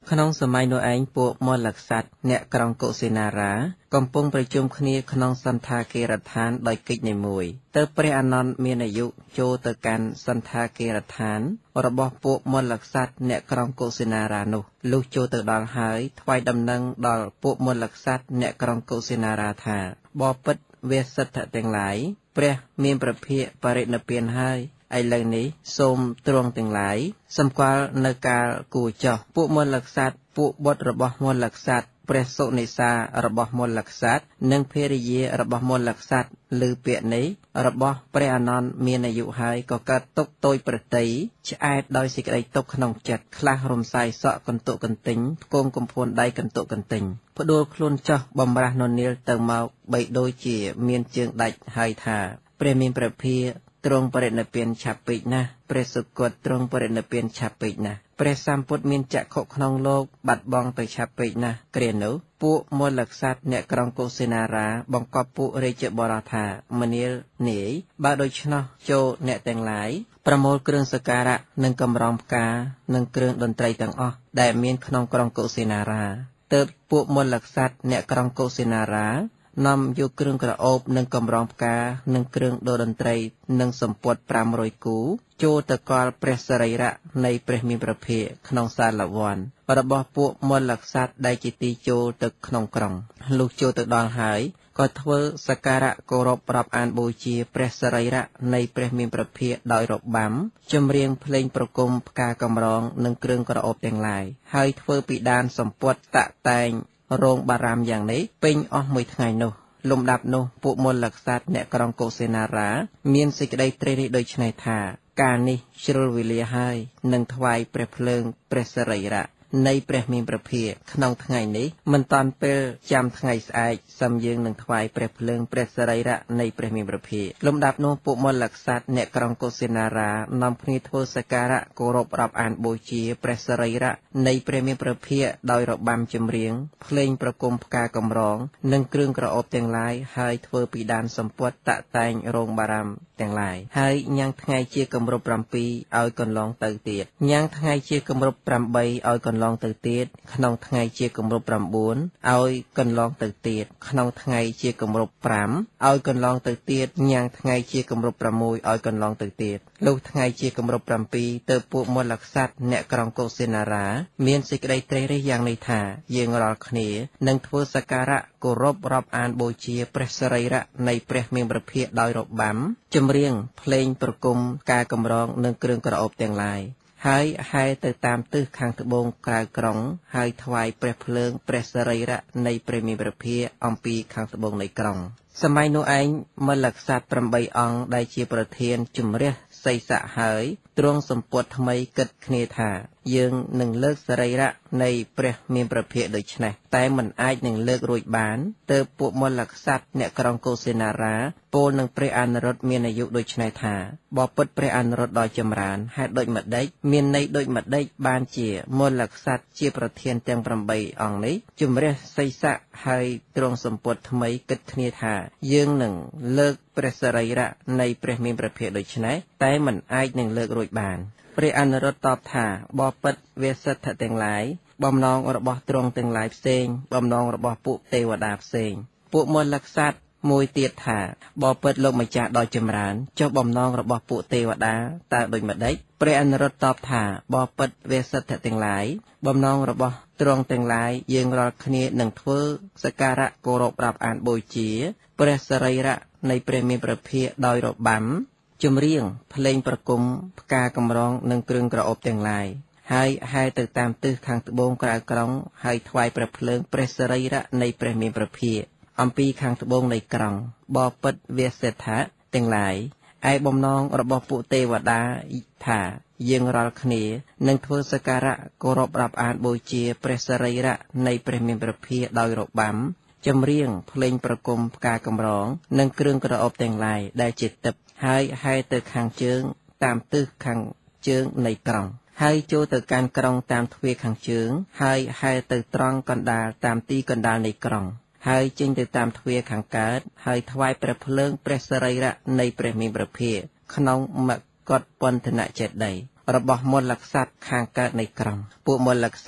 ក្នុងសម័យនោះឯងពួកមលក្សត្រអ្នកក្រុងកុសិនារាកំពុងប្រជុំគ្នាក្នុងសន្តាគារដ្ឋានដោយកិច្ចនីមួយទើបព្រះអានន្ទមានអាយុចូលទៅកាន់សន្តាគារដ្ឋានរបស់ពួកមលក្សត្រអ្នកក្រុងកុសិនារានោះលុះចូលទៅដល់ហើយថ្វាយដំណឹងដល់ពួកមលក្សត្រអ្នកក្រុងកុសិនារាថាបបិទ្ធវេសិទ្ធទាំងឡាយព្រះមានព្រះភិក្ខបរិនិព្វានហើយឥឡូវនេះសូមទ្រង់ទាំងឡាយសម្គាល់នៅកាលគួរចោះពួកមលក្សត្រពួកបុត្ររបស់មលក្សត្រព្រះសុនិសារបស់មលក្សត្រនិងភរិយារបស់មលក្សត្រឮពាក្យនេះរបស់ព្រះអានន្ទមានអាយុហើយក៏កើតទុក្ខតូចប្រតិយឆ្អែតដោយសេចក្តីទុក្ខក្នុងចិត្តខ្លះរំសាយសក់កន្ទុកកន្ទិញផ្គងកំភួនដៃកន្ទុកកន្ទិញផ្ដួលខ្លួនចោះបំរាស់ននាលទៅមកបីដូចជាមានជើងដាច់ហើយថាព្រះមានព្រះភិក្ខទ្រង់បរិនិព្វានឆាប់ពេកណាស់ព្រះសុគតទ្រង់បរិនិព្វានឆាប់ពេកណាស់ព្រះសម្ពុទ្ធមានចក្ខុក្នុងលោកបាត់បង់ទៅឆាប់ពេកណាស់គ្រានោះពួកមលក្សត្រអ្នកក្រុងកុសិនារាបង្កប់ពួករាជបរោះថាមនាលនាយបើដូច្នោះចូលអ្នកទាំងឡាយប្រមូលគ្រឿងសក្ការៈនិងកម្រងផ្កានិងគ្រឿងតន្ត្រីទាំងអស់ដែលមានក្នុងក្រុងកុសិនារាទើបពួកមលក្សត្រអ្នកក្រុងកុសិនារានាំយកគ្រឿងក្រអូបនិងកម្រងផ្កានិងគ្រឿងតន្ត្រីនិងសម្ពុត500គូចូលទៅកល់ព្រះសរីរៈនៃព្រះមានព្រះភិក្ខក្នុងសាលវ័នរបស់ពួកមលក្សត្រដែលជាទីចូលទៅក្នុងក្រុងលុះចូលទៅដល់ហើយក៏ធ្វើសក្ការៈគោរពរាប់អានបូជាព្រះសរីរៈនៃព្រះមានព្រះភិក្ខដោយរបាំចម្រៀងភ្លេងប្រគំផ្កាកម្រងនិងគ្រឿងក្រអូបទាំងឡាយហើយធ្វើពិដានសម្ពុតតាក់តែងរោងបារាមយ៉ាងនេះពេញអស់មួយថ្ងៃនោះលំដាប់នោះពួកមលក្សត្រអ្នកក្រុងកុសិនារាមានសេចក្តីត្រេះរិះដូចឆ្នេះថាកាលនេះជ្រុលវេលាហើយនឹងថ្វាយព្រះភ្លើងព្រះសរីរៈនៃព្រះមានព្រះភិក្ខក្នុងថ្ងៃនេះមិនតាន់ពេលចាំថ្ងៃស្អែកសឹមយើងនឹងថ្វាយព្រះភ្លើងព្រះសរីរៈនៃព្រះមានព្រះភិក្ខលំដាប់នោះពួកមលក្សត្រអ្នកក្រុងកុសិនារានាំគ្នាធ្វើសក្ការៈគោរពរាប់អានបូជាព្រះសរីរៈនៃព្រះមានព្រះភិក្ខដោយរបាំចម្រៀងភ្លេងប្រគំផ្កាកម្រងនិងគ្រឿងក្រអូបទាំងឡាយហើយធ្វើពិដានសម្ពុតតាក់តែងរោងបារាមទាំងឡាយហើយញ៉ាំងថ្ងៃជាគម្រប់7ឲ្យកន្លងទៅទៀតញ៉ាំងថ្ងៃជាគម្រប់8ឲ្យកន្លងទៅទៀតក្នុងថ្ងៃជាគម្រប់9ឲ្យកន្លងទៅទៀតក្នុងថ្ងៃជាគម្រប់5ឲ្យកន្លងទៅទៀតញ៉ាំងថ្ងៃជាគម្រប់6ឲ្យកន្លងទៅទៀតលុះថ្ងៃជាគម្រប់7ទៅពួកមលក្សត្រអ្នកក្រុងកុសិនារាមានសេចក្តីត្រេះរិះយ៉ាងនេះថាយើងរាល់គ្នានឹងធ្វើសក្ការៈគោរពរាប់អានបូជាព្រះសរីរៈនៃព្រះមានព្រះភិក្ខដោយរបាំចម្រៀងភ្លេងប្រគំការកម្រងនិងគ្រឿងក្រអូបទាំងឡាយហើយហែទៅតាមទិសខាងត្បូងក្រៅក្រុងហើយថ្វាយព្រះភ្លើងព្រះសរីរៈនៃព្រះមានព្រះភិក្ខអំពីខាងត្បូងនៃក្រុងសម័យនោះឯងមលក្សត្រ8អង្គដែលជាប្រធានជំរះសីស័កហើយទ្រង់សម្ពុតថ្មីគិតគ្នាថាយើងនឹងលើកសរីរៈនៃព្រះមានព្រះភិក្ខដូច្នេះតែមិនអាចនឹងលើករួចបានទើបពួកមលក្សត្រអ្នកក្រុងកុសិនារាពោលនឹងព្រះអនុរុទ្ធមានអាយុដូច្នេះថាបបិទ្ធព្រះអនុរុទ្ធដ៏ចម្រើនហេតុដូចម្ដេចមានន័យដូចម្ដេចបានជាមលក្សត្រជាប្រធានទាំង8អង្គនេះជំរះសីស័កហើយទ្រង់សម្ពុតថ្មីគិតគ្នាថាយើងនឹងលើកព្រះសរីរៈនៃព្រះមានព្រះភិក្ខដូច្នេះតែមិនអាចនឹងលើករួចបានព្រះអនុរុទ្ធតបថាបបិទ្ធវេសិទ្ធទាំងឡាយបំណងរបស់ទ្រង់ទាំងឡាយផ្សេងបំណងរបស់ពួកទេវតាផ្សេងពួកមលក្សត្រមួយទៀតថាបបិទ្ធលោកម្ចាស់ដ៏ចម្រើនចុះបំណងរបស់ពួកទេវតាតើដូចម្ដេចព្រះអនុរុទ្ធតបថាបបិទ្ធវេសិទ្ធទាំងឡាយបំណងរបស់ទ្រង់ទាំងឡាយយើងរាល់គ្នានឹងធ្វើសក្ការៈគោរពរាប់អានបូជាព្រះសរីរៈនៃព្រះមានព្រះភិក្ខដោយរបាំចម្រៀងភ្លេងប្រគំផ្កាកម្រងនិងគ្រឿងក្រអូបទាំងឡាយហើយហែទៅតាមទិសខាងត្បូងក្រៅក្រុងហើយថ្វាយព្រះភ្លើងព្រះសរីរៈនៃព្រះមានព្រះភិក្ខអំពីខាងត្បូងនៃក្រុងបបិទ្ធវេសិទ្ធៈទាំងឡាយឯបំណងរបស់ពួកទេវតាថាយើងរាល់គ្នានឹងធ្វើសក្ការៈគោរពរាប់អានបូជាព្រះសរីរៈនៃព្រះមានព្រះភិក្ខដោយរបាំចម្រៀងភ្លេងប្រគំផ្កាកម្រងនិងគ្រឿងក្រអូបទាំងឡាយដែលជាទិព្វហើយហែទៅខាងជើងតាមទិសខាងជើងនៃក្រុងហើយចូលទៅកាន់ក្រុងតាមទ្វារខាងជើងហើយហែទៅត្រង់កណ្ដាលតាមទីកណ្ដាលនៃក្រុងហើយចេញទៅតាមទ្វារខាងកើតហើយថ្វាយព្រះភ្លើងព្រះសរីរៈនៃព្រះមានព្រះភិក្ខក្នុងមកុដពន្ធនចេតិយរបស់មលក្សត្រខាងកើតនៃក្រុងពួកមលក្សត្រ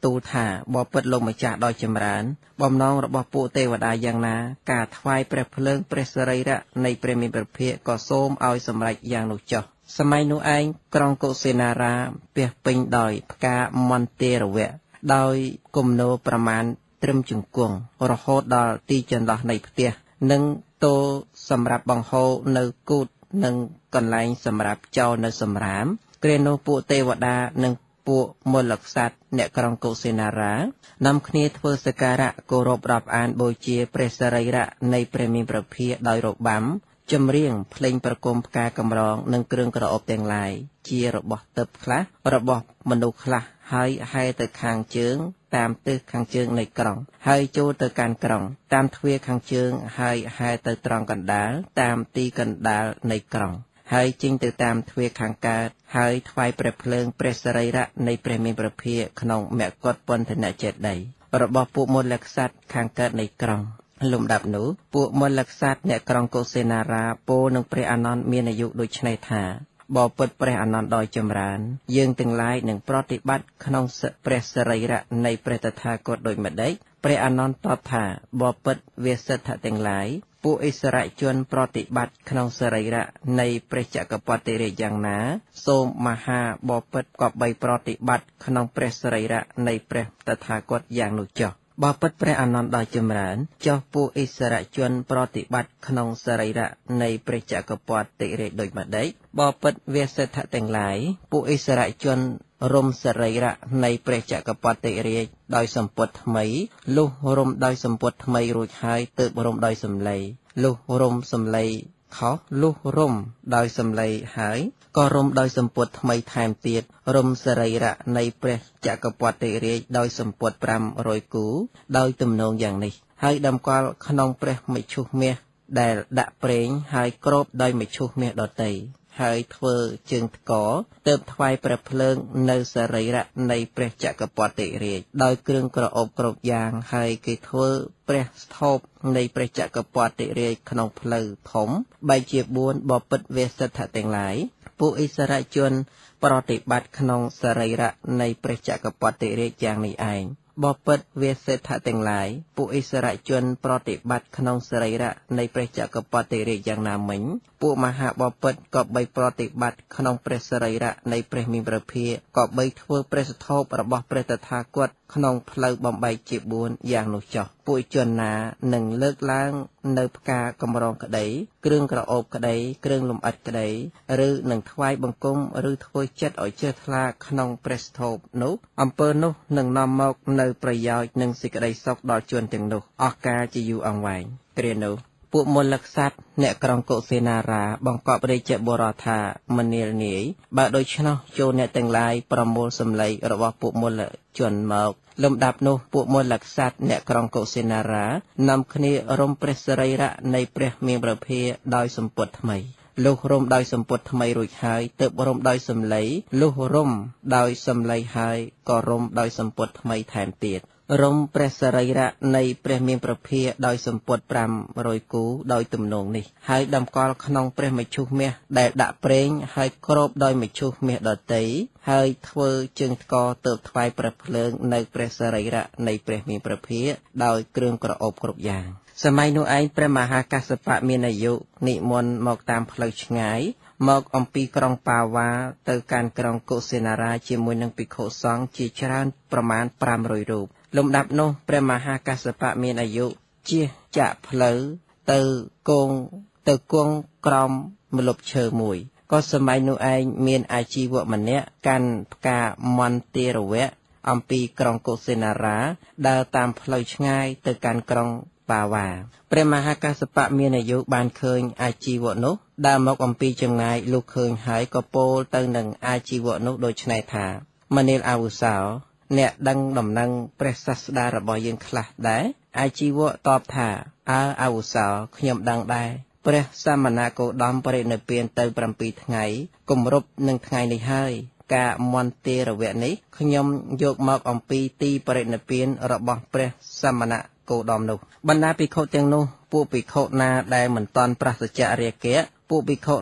ទូលថាបបិទ្ធលោកម្ចាស់ដោយចម្រើនបំណងរបស់ពួកទេវតាយ៉ាងណាការថ្វាយព្រះភ្លើងព្រះសរីរៈនៃព្រះមានព្រះភិក្ខក៏សូមឲ្យសម្រេចយ៉ាងនោះចុះសម័យនោះឯងក្រុងកុសិនារាពាសពេញដោយផ្កាមន្ទារវៈដោយគំនោប្រមាណត្រឹមជង្គង់រហូតដល់ទីចន្លោះនៃផ្ទះនិងតូសម្រាប់បង្ហូរនៅគូតនិងកន្លែងសម្រាប់ចោលនៅសម្រាមគ្រានោះពួកទេវតានិងពួកមលក្សត្រអ្នកក្រុងកុសិនារានាំគ្នាធ្វើសក្ការៈគោរពរាប់អានបូជាព្រះសរីរៈនៃព្រះមានព្រះភិក្ខដោយរបាំចម្រៀងភ្លេងប្រគំផ្កាកម្រងនិងគ្រឿងក្រអូបទាំងឡាយជារបស់ទើបខ្លះរបស់មនុស្សខ្លះហើយហែទៅខាងជើងតាមទិសខាងជើងនៃក្រុងហើយចូលទៅកាន់ក្រុងតាមទ្វារខាងជើងហើយហែទៅត្រង់កណ្ដាលតាមទីកណ្ដាលនៃក្រុងហើយចេញទៅតាមទ្វារខាងកើតហើយថ្វាយព្រះភ្លើងព្រះសរីរៈនៃព្រះមានព្រះភិក្ខក្នុងមគធពន្ធនចេតិយរបស់ពួកមលក្សត្រខាងកើតនៃក្រុងលំដាប់នោះពួកមលក្សត្រអ្នកក្រុងកុសិនារាពោលនឹងព្រះអានន្ទមានអាយុដូចនេះថាបបិទ្ធព្រះអានន្ទដោយចម្រើនយើងទាំងឡាយនឹងប្រតិបត្តិក្នុងព្រះសរីរៈនៃព្រះតថាគតដូចម្តេចព្រះអានន្ទតបថាបបិទ្ធវាសិទ្ធទាំងឡាយពួកឥស្សរជនប្រតិបត្តិក្នុងសរីរៈនៃព្រះចក្រពត្តិរាជយ៉ាងណាសូមមហាបពិតក៏បីប្រតិបត្តិក្នុងព្រះសរីរៈនៃព្រះតថាគតយ៉ាងនោះចុះបពិតព្រះអានន្ទដោយចម្រើនចុះពួកឥស្សរជនប្រតិបត្តិក្នុងសរីរៈនៃព្រះចក្រពត្តិរាជដូចម្តេចបពិតវាសិទ្ធទាំងឡាយពួកឥស្សរជនរំសរីរៈនៃព្រះចក្រពត្តិរាជដោយសម្ពុតថ្មីលុះរំដោយសម្ពុតថ្មីរួចហើយទើបរំដោយសម្លៃលុះរំសម្លៃខុសលុះរំដោយសម្លៃហើយក៏រំដោយសម្ពុតថ្មីថែមទៀតរំសរីរៈនៃព្រះចក្រពត្តិរាជដោយសម្ពុត500គូដោយទំនងយ៉ាងនេះហើយតម្កល់ក្នុងព្រះមជ្ឈុមាសដែលដាក់ប្រេងហើយគ្របដោយមជ្ឈុមាសដទៃហើយធ្វើជើងថ្កទើបថ្វាយព្រះភ្លើងនៅសរីរៈនៃព្រះចក្រពត្តិរាជដោយគ្រឿងក្រអូបគ្រប់យ៉ាងហើយគេធ្វើព្រះស្ថូបនៃព្រះចក្រពត្តិរាជក្នុងផ្លូវធំបែកជា4បពិតវាសិទ្ធទាំងឡាយពួកឥស្សរជនប្រតិបត្តិក្នុងសរីរៈនៃព្រះចក្រពត្តិរាជយ៉ាងនេះឯងបពិតវាសិទ្ធទាំងឡាយពួកឥស្សរជនប្រតិបត្តិក្នុងសរីរៈនៃព្រះចក្រពត្តិរាជយ៉ាងណាមិញពួកមហាបពិតក៏បីប្រតិបត្តិក្នុងព្រះសរីរៈនៃព្រះមានព្រះភិក្ខក៏បីធ្វើព្រះសថោបរបស់ព្រះតថាគតក្នុងផ្លូវបំបែកជា4យ៉ាងនោះចុះពួកជនណានឹងលើកឡើងនៅផ្កាកម្រងក្តីគ្រឿងក្រអូបក្តីគ្រឿងលម្អិតក្តីឬនឹងថ្វាយបង្គំឬធ្វើចិត្តឲ្យជ្រះថ្លាក្នុងព្រះសថោបនោះអំពើនោះនឹងនាំមកនៅប្រយោជន៍និងសេចក្តីសុខដល់ជនទាំងនោះអស់កលជាយូរអង្វែងគ្រានោះពួកមលក្សត្រអ្នកក្រុងកុសិនារាបង្កប់រាជបុរសថាមនាលនាយបើដូច្នោះចូលអ្នកទាំងឡាយប្រមូលសម្លេងរបស់ពួកមលជនមកលំដាប់នោះពួកមលក្សត្រអ្នកក្រុងកុសិនារានាំគ្នារំព្រះសរីរៈនៃព្រះមានព្រះភិក្ខដោយសម្ពុតថ្មីលុះរំដោយសម្ពុតថ្មីរួចហើយទើបរំដោយសម្លេងលុះរំដោយសម្លេងហើយក៏រំដោយសម្ពុតថ្មីថែមទៀតរំព្រះសរីរៈនៃព្រះមានព្រះភិក្ខដោយសម្ពុត500គូដោយទំនងនេះហើយតម្កល់ក្នុងព្រះមជ្ឈុមាសដែលដាក់ប្រេងហើយគ្របដោយមជ្ឈុមាសដទៃហើយធ្វើជើងថ្កទើបថ្វាយព្រះភ្លើងនៅព្រះសរីរៈនៃព្រះមានព្រះភិក្ខដោយគ្រឿងក្រអូបគ្រប់យ៉ាងសម័យនោះឯងព្រះមហាកាសបៈមានអាយុនិមន្តមកតាមផ្លូវឆ្ងាយមកអំពីក្រុងបាវ៉ាទៅកាន់ក្រុងកុសិនារាជាមួយនឹងភិក្ខុសង្ឃជាច្រើនប្រមាណ500រូបលំដាប់នោះព្រះមហាកាសបៈមានអាយុជិះចាក់ផ្លូវទៅគង់ក្រោមម្លប់ឈើមួយក៏សម័យនោះឯងមានអាជីវកម្នាក់កាន់ផ្កាមន្ទារវៈអំពីក្រុងកុសិនារាដើរតាមផ្លូវឆ្ងាយទៅកាន់ក្រុងបាវ៉ាព្រះមហាកាសបៈមានអាយុបានឃើញអាជីវៈនោះដើរមកអំពីចម្ងាយលុះឃើញហើយក៏ពោលទៅនឹងអាជីវៈនោះដូច្នេះថាមនាលអាវុសោអ្នកដឹងដំណឹងព្រះសាស្តារបស់យើងខ្លះដែរអាជីវៈតបថាអាវុសោខ្ញុំដឹងដែរព្រះសមណគោតមបរិនិព្វានទៅ7ថ្ងៃគម្រប់នឹងថ្ងៃនេះហើយការមន្ទារវៈនេះខ្ញុំយកមកអំពីទីបរិនិព្វានរបស់ព្រះសមណគោតមនោះបណ្ដាភិក្ខុទាំងនោះពួកភិក្ខុណាដែលមិនតាន់ប្រសិទ្ធរាគៈពួកភិក្ខុនោះ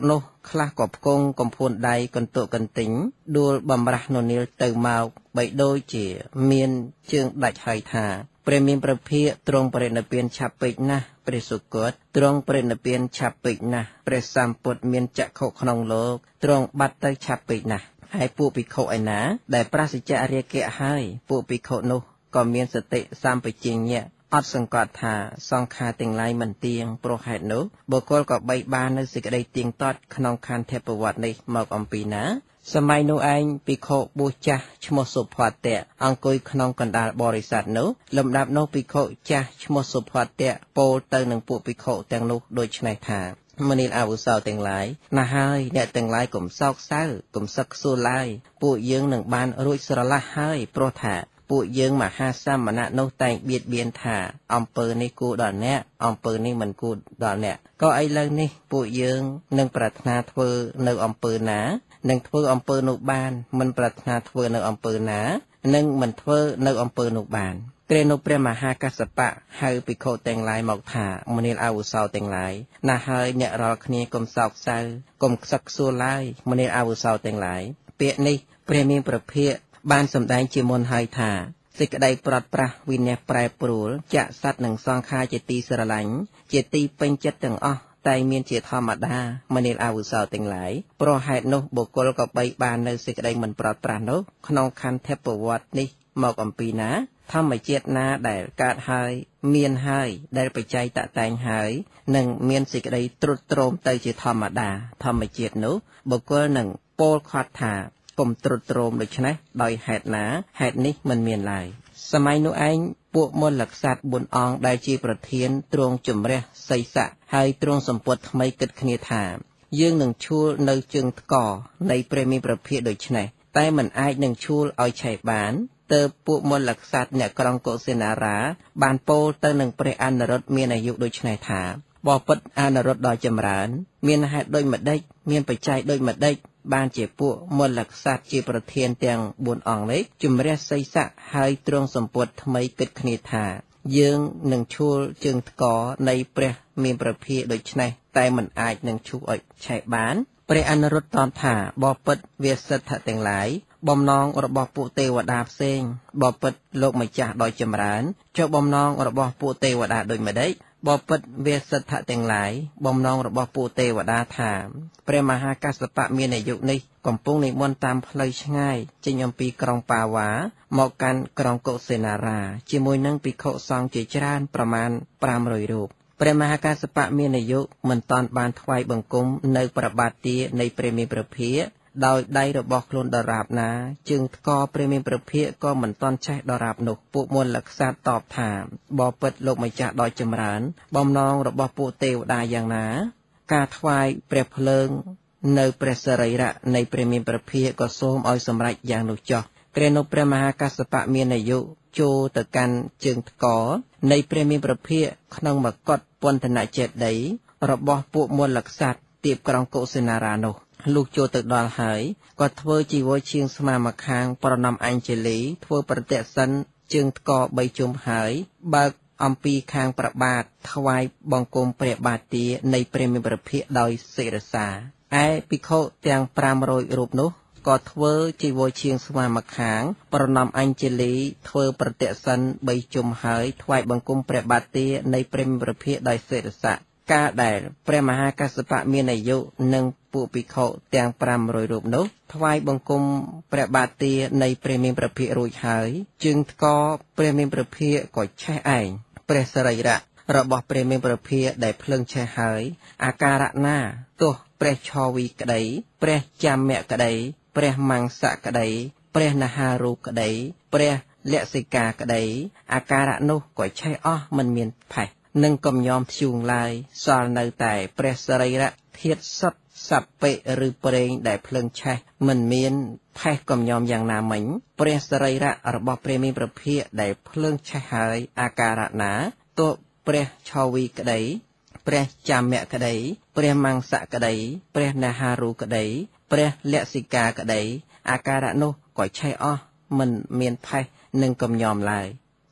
ខ្លះក៏ផ្គង់កំភួនដៃកន្ទក់កន្ទិញដួលបំរាស់ននីលទៅមកបីដូចជាមានជើងដាច់ហើយថាព្រះមានព្រះភិក្ខទ្រង់បរិនិព្វានឆាប់ពេកណាស់ព្រះសុគតទ្រង់បរិនិព្វានឆាប់ពេកណាស់ព្រះសម្ពុទ្ធមានចក្ខុក្នុងលោកទ្រង់បាត់ទៅឆាប់ពេកណាស់ហើយពួកភិក្ខុឯណាដែលប្រសិទ្ធៈរាគៈហើយពួកភិក្ខុនោះក៏មានសតិសម្បជញ្ញៈអត់សង្កត់ថាសង្ខារទាំងឡាយមិនទៀងព្រោះហេតុនោះបុគ្គលក៏បីបាននៅសេចក្តីទៀងទាត់ក្នុងខន្ធពវត្តនេះមកអំពីណាសម័យនោះឯងភិក្ខុបួសចាស់ឈ្មោះសុភ័តៈអង្គុយក្នុងកណ្ដាលបរិស័ទនោះលំដាប់នោះភិក្ខុចាស់ឈ្មោះសុភ័តៈពោលទៅនឹងពួកភិក្ខុទាំងនោះដូច្នេះថាមនាលអវុសោទាំងឡាយណាស់ហើយអ្នកទាំងឡាយកុំសោកសៅកុំសឹកខ្សួលឡើយពួកយើងនឹងបានរួចស្រឡះហើយព្រោះថាពួកយើងមហាសមណៈនោះតែងបៀតបៀនថាអំពើនេះគួរដល់អ្នកអំពើនេះមិនគួរដល់អ្នកក៏ឥឡូវនេះពួកយើងនឹងប្រាថ្នាធ្វើនៅអំពើណានឹងធ្វើអំពើនោះបានមិនប្រាថ្នាធ្វើនៅអំពើណានឹងមិនធ្វើនៅអំពើនោះបានគ្រានោះព្រះមហាកស្សបៈហៅភិក្ខុទាំងឡាយមកថាមនាលអវុសោទាំងឡាយណាស់ហើយអ្នករាល់គ្នាកុំសោកសៅកុំខ្សឹកខ្សួលឡើយមនាលអវុសោទាំងឡាយពាក្យនេះព្រះមានព្រះភិក្ខបានសម្ដែងជាមុនហើយថាសេចក្តីប្រត់ប្រាស់វិន័យប្រែប្រួលចាក់សត្វនិងសង្ខារជាទីស្រឡាញ់ជាទីពេញចិត្តទាំងអស់តែមានជាធម្មតាមនាលអវុសោទាំងឡាយព្រោះហេតុនោះបុគ្គលក៏បីបាននៅសេចក្តីមិនប្រត់ប្រាស់នោះក្នុងខន្ធពវត្តនេះមកអំពីណាធម្មជាតិណាដែលកើតហើយមានហើយដែលបច្ច័យតតែងហើយនឹងមានសេចក្តីទ្រុឌទ្រោមទៅជាធម្មតាធម្មជាតិនោះបុគ្គលនឹងពោលខត់ថាកុំទ្រុឌទ្រោមដូច្នេះដោយហេតុណាហេតុនេះមិនមានឡើយសម័យនោះឯងពួកមលក្សត្រ4អង្គដែលជាប្រធានទ្រង់ជំរះសីស័កហើយទ្រង់សម្ពុតថ្មីគិតគ្នាថាយើងនឹងឈួលនៅជើងថ្កនៃព្រះមានព្រះភិក្ខដូច្នេះតែមិនអាចនឹងឈួលឲ្យឆេះបានទើបពួកមលក្សត្រអ្នកក្រុងកុសិនារាបានពោលទៅនឹងព្រះអនុរុទ្ធមានអាយុដូច្នេះថាបបិទ្ធអនុរុទ្ធដ៏ចម្រើនមានហេតុដូចម្ដេចមានបច្ច័យដូចម្ដេចបានជាពួកមលក្សត្រជាប្រធានទាំង4អង្គនេះជំរះសីស័កហើយទ្រង់សម្ពុតថ្មីគិតគ្នាថាយើងនឹងឈួលជើងថ្កនៃព្រះមានព្រះភិក្ខដូច្នេះតែមិនអាចនឹងឈូសឲ្យឆេះបានព្រះអនុរុទ្ធតបថាបបិទ្ធវាសិទ្ធទាំងឡាយបំណងរបស់ពួកទេវតាផ្សេងបបិទ្ធលោកម្ចាស់ដ៏ចម្រើនចុះបំណងរបស់ពួកទេវតាដូចម្ដេចបបិទ្ធវាសិទ្ធទាំងឡាយបំណងរបស់ពួកទេវតាថាព្រះមហាកស្សបៈមានអាយុនេះកំពុងនិមន្តតាមផ្លូវឆ្ងាយចេញអំពីក្រុងបាវ៉ាមកកាន់ក្រុងកុសិនារាជាមួយនឹងភិក្ខុសង្ឃជាច្រើនប្រមាណ500រូបព្រះមហាកស្សបៈមានអាយុមិនតាន់បានថ្វាយបង្គំនៅប្របាទទានៃព្រះមានព្រះភិក្ខដោយដៃរបស់ខ្លួនដរាបណាជើងថ្កព្រះមានព្រះភិក្ខក៏មិនតាន់ចេះដរាបនោះពួកមលក្សត្រតបថាបបិទ្ធលោកម្ចាស់ដ៏ចម្រើនបំណងរបស់ពួកទេវតាយ៉ាងណាការថ្វាយព្រះភ្លើងនៅព្រះសរីរៈនៃព្រះមានព្រះភិក្ខក៏សូមឲ្យសម្រេចយ៉ាងនោះចុះព្រះនោះព្រះមហាកស្សបៈមានអាយុចូលទៅកាន់ជើងថ្កនៃព្រះមានព្រះភិក្ខក្នុងមកុដពន្ធនចេតិយរបស់ពួកមលក្សត្រទៀបក្រុងកុសិនារានោះលុះចូលទៅដល់ហើយក៏ធ្វើជីវរជាងស្មាម្ខាងប្រណម្យអញ្ជលីធ្វើប្រតិសិនជើងថ្ក3ជុំហើយបើកអំពីខាងប្របាទថ្វាយបង្គំព្រះបាទទានៃព្រះមានព្រះភិក្ខដោយសិរសាឯភិក្ខុទាំង500រូបនោះក៏ធ្វើជីវរជាងស្មាម្ខាងប្រណម្យអញ្ជលីធ្វើប្រតិសិន3ជុំហើយថ្វាយបង្គំព្រះបាទទានៃព្រះមានព្រះភិក្ខដោយសិរសាការដែលព្រះមហាកស្សបៈមានអាយុនិងពួកភិក្ខុទាំង500រូបនោះថ្វាយបង្គំព្រះបាទទានៃព្រះមានព្រះភិក្ខរួចហើយជើងថ្កព្រះមានព្រះភិក្ខក៏ឆេះឯងព្រះសរីរៈរបស់ព្រះមានព្រះភិក្ខដែលភ្លឹងឆេះហើយអាការៈណាទោះព្រះឆាវីក្តីព្រះចាំៈក្តីព្រះមង្សៈក្តីព្រះនហារូបក្តីព្រះលក្សិកាក្តីអាការៈនោះក៏ឆេះអស់មិនមានផេះនឹងកំញោមធ្យូងឡើយសល់នៅតែព្រះសរីរៈធាតុសុទ្ធសัพពេឬប្រេងដែលភ្លើងឆេះមិនមានផេះកំញោមយ៉ាងណាមិញព្រះសរីរៈរបស់ព្រះមានព្រះភិក្ខដែលភ្លើងឆេះហើយអាការៈណាទោះព្រះឆាវីក្តីព្រះចាំៈក្តីព្រះមង្សៈក្តីព្រះនហារូក្តីព្រះលក្សិកាក្តីអាការៈនោះក៏ឆេះអស់មិនមានផេះនឹងកំញោមឡើយ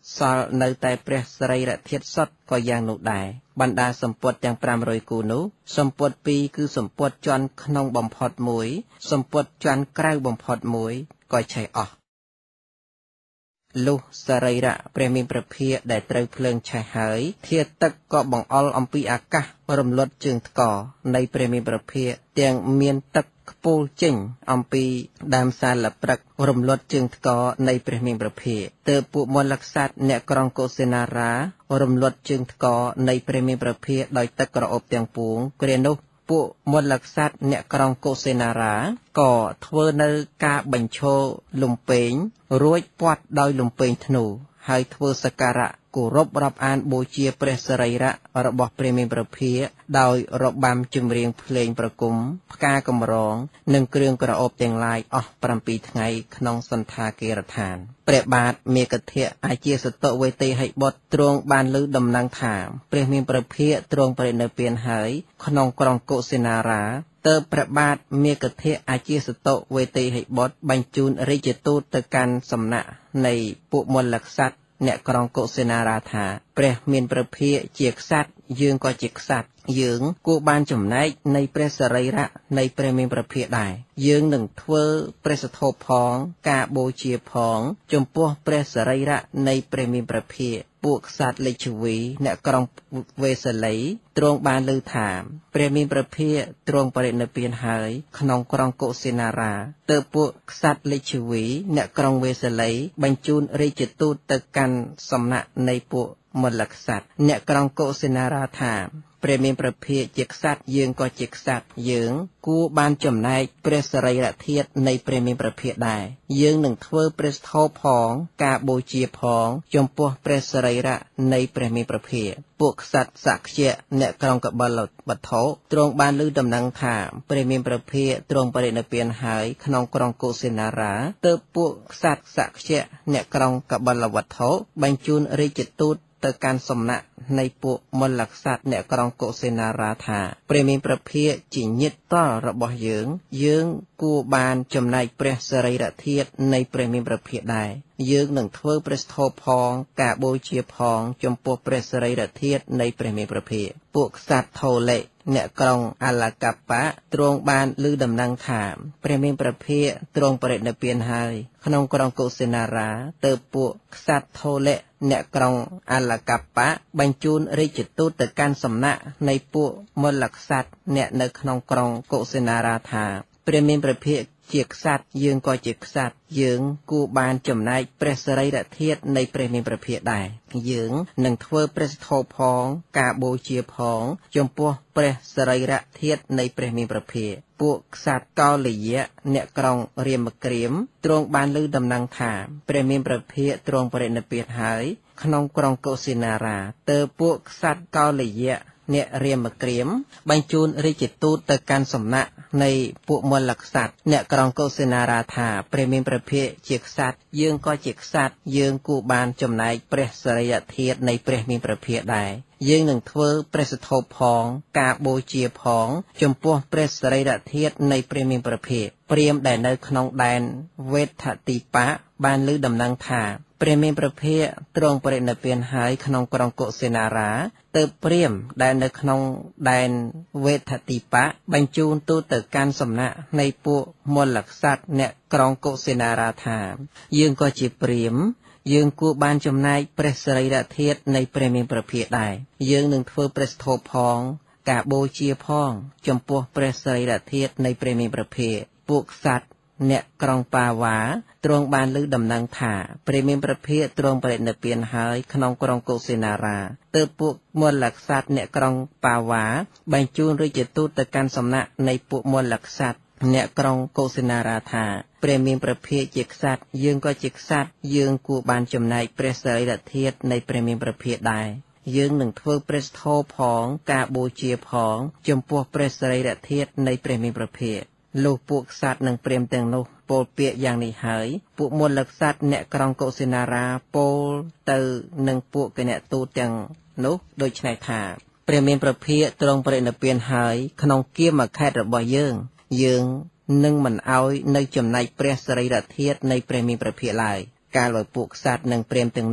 សល់នៅតែព្រះសរីរធាតុសុទ្ធក៏យ៉ាងនោះដែរបណ្ដាសម្ពុតទាំង500គូនោះសម្ពុត2គឺសម្ពុតជាន់ក្នុងបំផុតមួយសម្ពុតជាន់ក្រៅបំផុតមួយក៏ឆេះអស់លុះសរីរៈព្រះមានព្រះភិក្ខដែលត្រូវភ្លើងឆេះហើយធាតុទឹកក៏បង្អុរអំពីអាកាសរំលត់ជើងថ្កនៃព្រះមានព្រះភិក្ខទាំងមានទឹកខ្ពូលចេញអំពីដើមសាលព្រឹករំលត់ជើងថ្កនៃព្រះមានព្រះភិក្ខទើបពួកមលក្សត្រអ្នកក្រុងកុសិនារារំលត់ជើងថ្កនៃព្រះមានព្រះភិក្ខដោយទឹកក្រអូបទាំងពួងគ្រានោះពួកមលក្សត្រអ្នកក្រុងកុសិនារាក៏ធ្វើនៅការបញ្ឈរលំពេងរួចព័ទ្ធដោយលំពេងធ្នូហើយធ្វើសក្ការៈគោរពរាប់អានបូជាព្រះសរីរៈរបស់ព្រះមានព្រះភិក្ខដោយរបាំចម្រៀងភ្លេងប្រគំផ្កាកម្រងនិងគ្រឿងក្រអូបទាំងឡាយអស់7ថ្ងៃក្នុងសន្តាគារដ្ឋានព្រះបាទមេគធៈអាជាសតវេទិហិបុត្រទ្រង់បានលើដំណឹងថាព្រះមានព្រះភិក្ខទ្រង់បរិនិព្វានហើយក្នុងក្រុងកុសិនារាទើបព្រះបាទមេគធៈអាជាសតវេទិហិបុត្របញ្ជូនរាជទូតទៅកាន់សំណាក់នៃពួកមលក្សត្រអ្នកក្រុងកុសិនារាថាព្រះមានព្រះភិក្ខជាក្សត្រយើងក៏ជាក្សត្រយើងគួរបានចំណែកនៃព្រះសរីរៈនៃព្រះមានព្រះភិក្ខដែរយើងនឹងធ្វើព្រះសធោផងការបូជាផងចំពោះព្រះសរីរៈនៃព្រះមានព្រះភិក្ខពួកក្សត្រលេចវីអ្នកក្រុងវេសាលីទ្រង់បានឮថាព្រះមានព្រះភិក្ខទ្រង់បរិនិព្វានហើយក្នុងក្រុងកុសិនារាទើបពួកក្សត្រលេចវីអ្នកក្រុងវេសាលីបញ្ជូនរាជទូតទៅកាន់សំណាក់នៃពួកមលក្សត្រអ្នកក្រុងកុសិនារាថាព្រះមានព្រះភិក្ខជាក្សត្រយើងក៏ជាក្សត្រយើងគួរបានចំណែកព្រះសរីរធាតុនៃព្រះមានព្រះភិក្ខដែរយើងនឹងធ្វើព្រះស្ថោផងការបូជាផងចំពោះព្រះសរីរៈនៃព្រះមានព្រះភិក្ខពួកក្សត្រសក្យៈអ្នកក្រុងកបិលវត្ថុទ្រង់បានឮដំណឹងថាព្រះមានព្រះភិក្ខទ្រង់បរិនិព្វានហើយក្នុងក្រុងកុសិនារាទើបពួកក្សត្រសក្យៈអ្នកក្រុងកបិលវត្ថុបញ្ជូនរាជទូតទៅកាន់សំណាក់នៃពួកមលក្សត្រអ្នកក្រុងកុសិនារាថាព្រះមានព្រះភិក្ខជាញាតិតររបស់យើងគួរបានចំណែកព្រះសរីរធាតុនៃព្រះមានព្រះភិក្ខដែរយើងនឹងធ្វើព្រះស្ថោផងការបូជាផងចំពោះព្រះសរីរធាតុនៃព្រះមានព្រះភិក្ខពួកក្សត្រថូលេអ្នកក្រុងអលកបៈទ្រង់បានឮដំណឹងថាព្រះមានព្រះភិក្ខទ្រង់បរិនិព្វានហើយក្នុងក្រុងកុសិនារាទើបពួកក្សត្រថូលេអ្នកក្រុងអលកបៈបញ្ជូនរាជទូតទៅកាន់សំណាក់នៃពួកមលក្សត្រអ្នកនៅក្នុងក្រុងកុសិនារាថាព្រះមានព្រះភិក្ខជាក្សត្រយើងក៏ជាក្សត្រយើងគួរបានចំណែកព្រះសរីរធាតុនៃព្រះមានព្រះភិក្ខដែរយើងនឹងធ្វើព្រះសធោផងការបូជាផងចំពោះព្រះសរីរធាតុនៃព្រះមានព្រះភិក្ខពួកក្សត្រកោលយៈអ្នកក្រុងរាមគ្រាមទ្រង់បានឮដំណឹងថាព្រះមានព្រះភិក្ខទ្រង់បរិនិព្វានហើយក្នុងក្រុងកុសិនារាទើបពួកក្សត្រកោលយៈអ្នករាមគ្រាមបញ្ជូនរាជទូតទៅកាន់សំណាក់នៃពួកមលក្សត្រអ្នកក្រុងកុសិនារាថាព្រះមានព្រះភិក្ខជាក្សត្រយើងក៏ជាក្សត្រយើងគួរបានចំណែកព្រះសរីរធាតុនៃព្រះមានព្រះភិក្ខដែរយើងនឹងធ្វើព្រះសធោផងការបូជាផងចំពោះព្រះសរីរធាតុនៃព្រះមានព្រះភិក្ខព្រាហ្មណ៍ដែលនៅក្នុងដែនវេថតិបៈបានឮដំណឹងថាព្រះមានព្រះភិក្ខទ្រង់បរិនិព្វានហើយក្នុងក្រុងកុសិនារាទើបព្រាហ្មណ៍ដែលនៅក្នុងដែនវេថតិបៈបញ្ជូនទូតទៅកាន់សំណាក់នៃពួកមលក្សត្រអ្នកក្រុងកុសិនារាថាយើងក៏ជាព្រាហ្មណ៍យើងគួរបានចំណែកព្រះសរីរធាតុនៃព្រះមានព្រះភិក្ខដែរយើងនឹងធ្វើព្រះស្ថោផងការបូជាផងចំពោះព្រះសរីរធាតុនៃព្រះមានព្រះភិក្ខពួកក្សត្រអ្នកក្រុងបាវ៉ាទ្រង់បានឮដំណឹងថាព្រះមានព្រះភិក្ខទ្រង់បរិនិព្វានហើយក្នុងក្រុងកុសិនារាទើបពួកមលក្សត្រអ្នកក្រុងបាវ៉ាបញ្ជូនរាជទូតទៅកាន់សំណាក់នៃពួកមលក្សត្រអ្នកក្រុងកុសិនារាថាព្រះមានព្រះភិក្ខជាក្សត្រយើងក៏ជាក្សត្រយើងគួរបានចំណែកព្រះសរីរធាតុនៃព្រះមានព្រះភិក្ខដែរយើងនឹងធ្វើព្រះស្ថោផងការបូជាផងចំពោះព្រះសរីរធាតុនៃព្រះមានព្រះភិក្ខលុះពួកក្សត្រនិងព្រាហ្មណ៍ទាំងនោះពោលពាក្យយ៉ាងនេះហើយពួកមលក្សត្រអ្នកក្រុងកុសិនារាពោលទៅនឹងពួកគណៈទូតទាំងនោះដូច្នេះថាព្រះមានព្រះភិក្ខទ្រង់បរិនិព្វានហើយក្នុងគាមខេត្តរបស់យើងនឹងមិនអោយនៅចំណែកព្រះសរីរធាតុនៃព្រះមានព្រះភិក្ខឡើយកាលបើពួកក្សត្រនិងព្រាហ្មណ៍ទាំងនោះ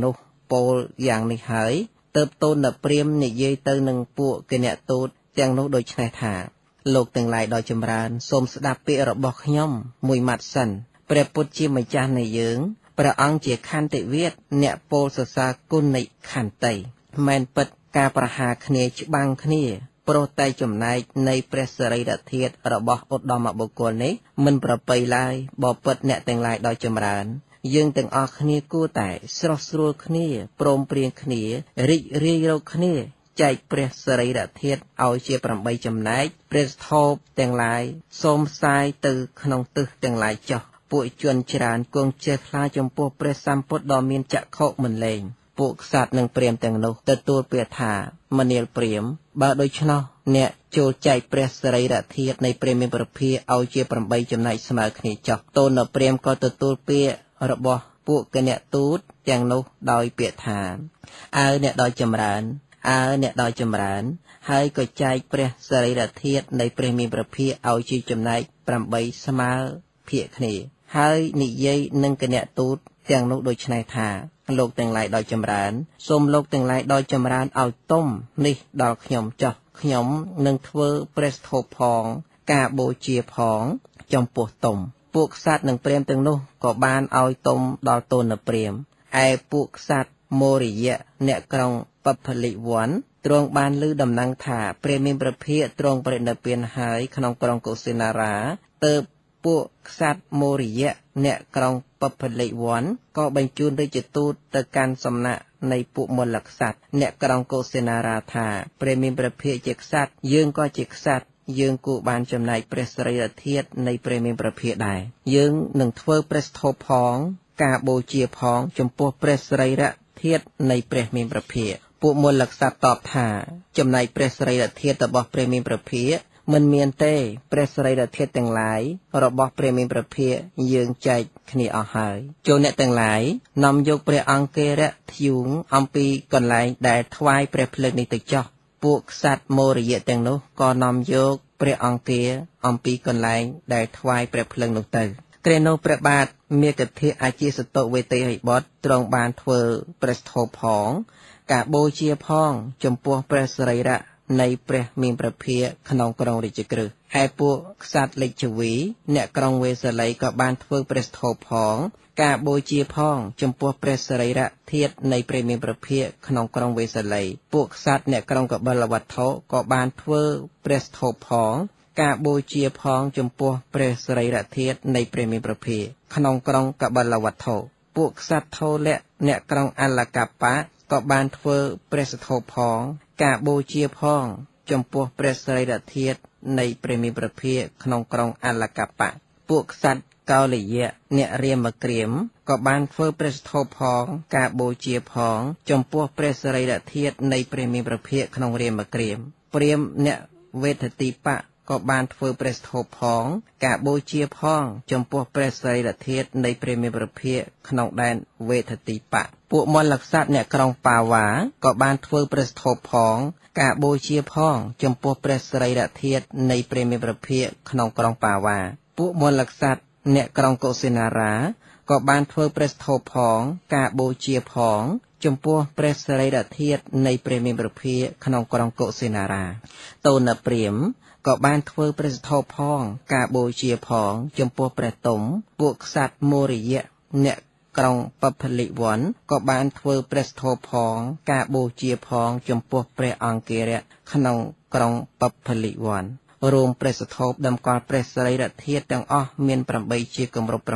ពោលយ៉ាងនេះហើយទើបតូនព្រាហ្មណ៍និយាយទៅនឹងពួកគណទូតទាំងនោះដូច្នេះថាលោកទាំងឡាយដ៏ចម្រើនសូមស្ដាប់ពាក្យរបស់ខ្ញុំមួយម៉ាត់សិនព្រះពុទ្ធជាម្ចាស់នៃយើងព្រះអង្គជាខន្តិវាទអ្នកពោលសរសើរគុណនៃខន្តីមិនពិតការប្រហារគ្នាច្បាំងគ្នាព្រោះតែចំណែកនៃព្រះសរីរធាតុរបស់ឧត្តមបុគ្គលនេះមិនប្រពៃឡើយបបិទ្ធអ្នកទាំងឡាយដ៏ចម្រើនយើងទាំងអស់គ្នាគួរតែស្រស់ស្រួលគ្នាព្រមព្រៀងគ្នារីករាយរកគ្នាចែកព្រះសរីរធាតុឲ្យជា8ចំណែកព្រះស្ថោបទាំងឡាយសូមផ្សាយទៅក្នុងទិសទាំងឡាយចុះពួកជនច្រើនគង់ចេះខ្លាចចំពោះព្រះសម្ពុទ្ធដ៏មានចក្ខុមិនលែងពួកក្សត្រនិងព្រាហ្មណ៍ទាំងនោះទទួលពាក្យថាមនាលព្រាហ្មណ៍បើដូច្នោះអ្នកចូលចែកព្រះសរីរធាតុនៃព្រះមានប្រភាឲ្យជា8ចំណែកស្មើគ្នាចុះតូនព្រាហ្មណ៍ក៏ទទួលពាក្យរបស់ពួកគណទូតទាំងនោះដោយពាក្យថាអើអ្នកដ៏ចម្រើនអើអ្នកដ៏ចម្រើនហើយក៏ចែកព្រះសរីរធាតុនៃព្រះមានប្រភាឲ្យជាចំណែក8ស្មើភាគគ្នាហើយនិយាយនឹងគណទូតទាំងនោះដូច្នេះថាលោកទាំងឡាយដ៏ចម្រើនសូមលោកទាំងឡាយដ៏ចម្រើនឲ្យទុំនេះដល់ខ្ញុំចុះខ្ញុំនឹងធ្វើព្រះស្ថោបផងការបូជាផងចំពោះទុំពួកក្សត្រនិងព្រាហ្មណ៍ទាំងនោះក៏បានឲ្យទុំដល់តូនព្រាហ្មណ៍ឯពួកក្សត្រមោរិយៈអ្នកក្រុងបផលិវ័នទ្រង់បានឮដំណឹងថាព្រះមានព្រះភិក្ខទ្រង់បរិនិព្វានហើយក្នុងក្រុងកុសិនារាទើបពួកក្សត្រមោរិយៈអ្នកក្រុងបផលិវ័នក៏បញ្ជូនរាជទូតទៅកាន់សំណាក់នៃពួកមលក្សត្រអ្នកក្រុងកុសិនារាថាព្រះមានព្រះភិក្ខជាក្សត្រយើងក៏ជាក្សត្រយើងគួរបានចំណែកព្រះសរីរធាតុនៃព្រះមានព្រះភិក្ខដែរយើងនឹងធ្វើព្រះស្ថោបផងការបូជាផងចំពោះព្រះសរីរធាតុនៃព្រះមានព្រះភិក្ខពួកមលក្សត្រតបថាចំណែកព្រះសរីរធាតុរបស់ព្រះមានព្រះភិក្ខមិនមានទេព្រះសរីរធាតុទាំងឡាយរបស់ព្រះមានព្រះភិក្ខយើងចែកគ្នាអស់ហើយចូលអ្នកទាំងឡាយនាំយកព្រះអង្គេរៈធ្យូងអំពីកន្លែងដែលថ្វាយព្រះភ្លើងនេះទៅចោះពួកក្សត្រមោរិយៈទាំងនោះក៏នាំយកព្រះអង្គាអំពីកន្លែងដែលថ្វាយព្រះភ្លើងនោះទៅគ្រានោះព្រះបាទមេគធិអាជាសតុវេទិហិបុត្រទ្រង់បានធ្វើព្រះស្ថោបផងការបូជាផងចំពោះព្រះសរីរៈនៃព្រះមានព្រះភិក្ខក្នុងក្រុងរាជក្រឹសឯពួកក្សត្រលេចជវីអ្នកក្រុងវេសាលីក៏បានធ្វើព្រះស្ថោបផងការបូជាផងចំពោះព្រះសរីរធាតុនៃព្រះមានព្រះភិក្ខក្នុងក្រុងវេសាលីពួកក្សត្រអ្នកក្រុងកបិលវត្ថុក៏បានធ្វើព្រះស្ថោបផងការបូជាផងចំពោះព្រះសរីរធាតុនៃព្រះមានព្រះភិក្ខក្នុងក្រុងកបិលវត្ថុពួកក្សត្រថោលៈអ្នកក្រុងអលកបៈក៏បានធ្វើព្រះស្ថោបផងការបូជាផងចំពោះព្រះសរីរធាតុនៃព្រះមានព្រះភិក្ខក្នុងក្រុងអលកបៈពួកក្សត្រកោលយៈអ្នករាមក្រាមក៏បានធ្វើព្រះស្ថោបផងការបូជាផងចំពោះព្រះសរីរធាតុនៃព្រះមានព្រះភិក្ខក្នុងរាមក្រាមព្រាហ្មណ៍អ្នកវេទតិបៈក៏បានធ្វើព្រះស្ថោបផងការបូជាផងចំពោះព្រះសរីរធាតុនៃព្រះមានព្រះភិក្ខក្នុងដែនវេទតិបៈពួកមលក្សត្រអ្នកក្រុងបាវ៉ាក៏បានធ្វើព្រះស្ថោបផងការបូជាផងចំពោះព្រះសរីរធាតុនៃព្រះមានព្រះភិក្ខក្នុងក្រុងបាវ៉ាពួកមលក្សត្រអ្នកក្រុងកុសិនារាក៏បានធ្វើព្រះស្ថោបផងការបូជាផងចំពោះព្រះសរីរធាតុនៃព្រះមានព្រះភិក្ខក្នុងក្រុងកុសិនារាតូនព្រាហ្មណ៍ក៏បានធ្វើព្រះស្ថោបផងការបូជាផងចំពោះព្រះទុំពួកក្សត្រមោរិយៈអ្នកក្រុងបផលិវ័នក៏បានធ្វើព្រះស្ថោបផងការបូជាផងចំពោះព្រះអង្គារៈក្នុងក្រុងបផលិវ័នរួមព្រះស្ថោបតម្កល់ព្រះសរីរធាតុទាំងអស់មាន8ជាគម្រប់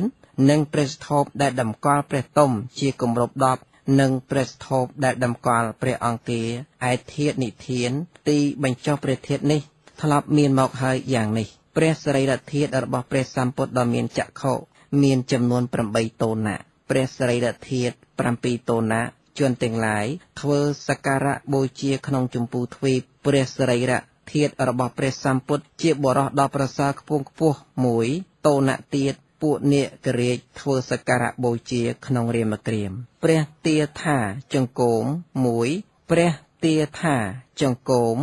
9និងព្រះស្ថោបដែលតម្កល់ព្រះទុំជាគម្រប់10និងព្រះស្ថោបដែលតម្កល់ព្រះអង្គាឯធាតុនិធានទីបញ្ចុះព្រះធាតុនេះធ្លាប់មានមកហើយយ៉ាងនេះព្រះសរីរធាតុរបស់ព្រះសម្ពុទ្ធដ៏មានចក្ខុមានចំនួន8តូនៈព្រះសរីរធាតុ7តូនៈជនទាំងឡាយធ្វើសក្ការៈបូជាក្នុងជម្ពូទ្វីបព្រះសរីរធាតុរបស់ព្រះសម្ពុទ្ធជាបរិសុទ្ធដ៏ប្រសើរខ្ពង់ខ្ពស់មួយតូនៈទៀតពួកនាគរាជធ្វើសក្ការៈបូជាក្នុងរាមក្រាមព្រះទាថាចង្គម1ព្រះទាថាចង្គម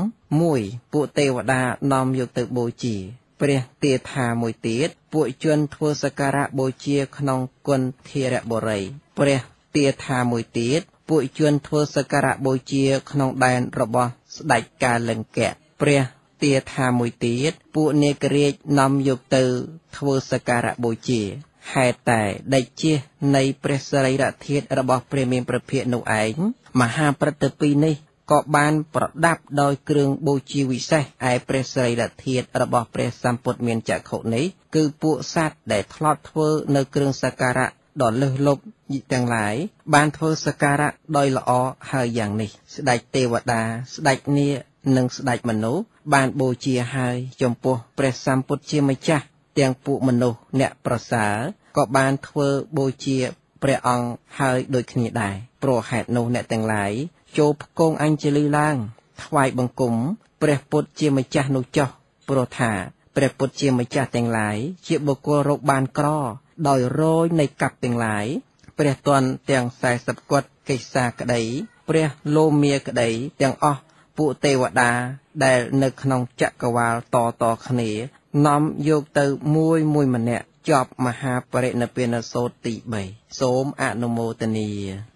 1ពួកទេវតានាំយកទៅបូជាព្រះទាថាមួយទៀតពួកជនធ្វើសក្ការៈបូជាក្នុងគុណធិរបុរីព្រះទាថាមួយទៀតពួកជនធ្វើសក្ការៈបូជាក្នុងដែនរបស់ស្ដេចកាលង្កៈព្រះទាថាមួយទៀតពួកនាគរាជនាំយកទៅធ្វើសក្ការៈបូជាហេតុតែដេចជានៃព្រះសរីរធាតុរបស់ព្រះមានព្រះភិក្ខនោះឯងមហាព្រឹទ្ធាពីរនេះក៏បានប្រដាប់ដោយគ្រឿងបូជាវិសេសឯព្រះសរីរធាតុរបស់ព្រះសម្ពុទ្ធមានចក្ខុនេះគឺពួកសត្វដែលធ្លាប់ធ្វើនៅគ្រឿងសក្ការៈដ៏លើសលប់ទាំងឡាយបានធ្វើសក្ការៈដោយល្អហើយយ៉ាងនេះស្ដេចទេវតាស្ដេចនាគនិងស្ដេចមនុស្សបានបូជាហើយចំពោះព្រះសម្ពុទ្ធជាម្ចាស់ទាំងពួកមនុស្សអ្នកប្រសើរក៏បានធ្វើបូជាព្រះអង្គហើយដូចគ្នាដែរព្រោះហេតុនោះអ្នកទាំងឡាយចូលផ្គងអញ្ជលីឡើងថ្វាយបង្គំព្រះពុទ្ធជាម្ចាស់នោះចុះព្រោះថាព្រះពុទ្ធជាម្ចាស់ទាំងឡាយជាបុគ្គលរកបានក្រដោយរយនៃកັບទាំងឡាយព្រះទ័នទាំង40គត់កិစ္សាក្តីព្រះលោមាក្តីទាំងអស់ពួកទេវតាដែលនៅក្នុងចក្រវាលតគ្នានាំយកទៅមួយម្នាក់ជាប់មហាបរិនិព្វានសូត្រទី3សូមអនុមោទនា